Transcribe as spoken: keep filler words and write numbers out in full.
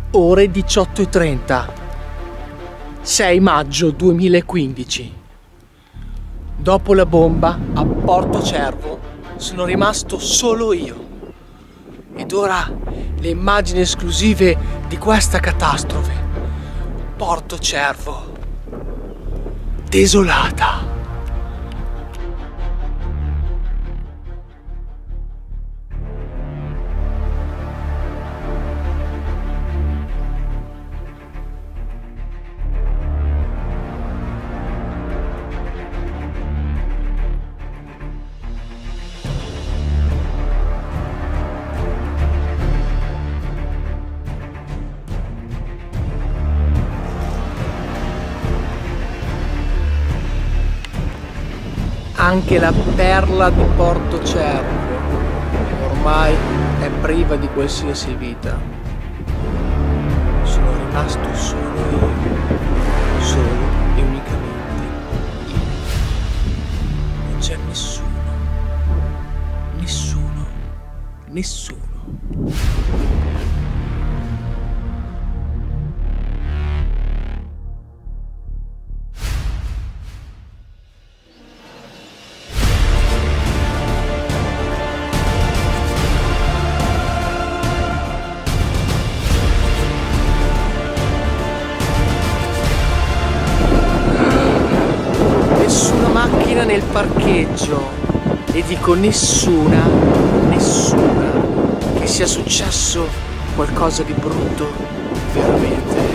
Ore diciotto e trenta. sei maggio duemilaquindici. Dopo la bomba a Porto Cervo sono rimasto solo io. Ed ora le immagini esclusive di questa catastrofe. Porto Cervo desolata. Anche la perla di Porto Cervo ormai è priva di qualsiasi vita. Sono rimasto solo io, solo e unicamente io. Non c'è nessuno, nessuno, nessuno. Macchina nel parcheggio, e dico nessuna, nessuna, che sia successo qualcosa di brutto, veramente.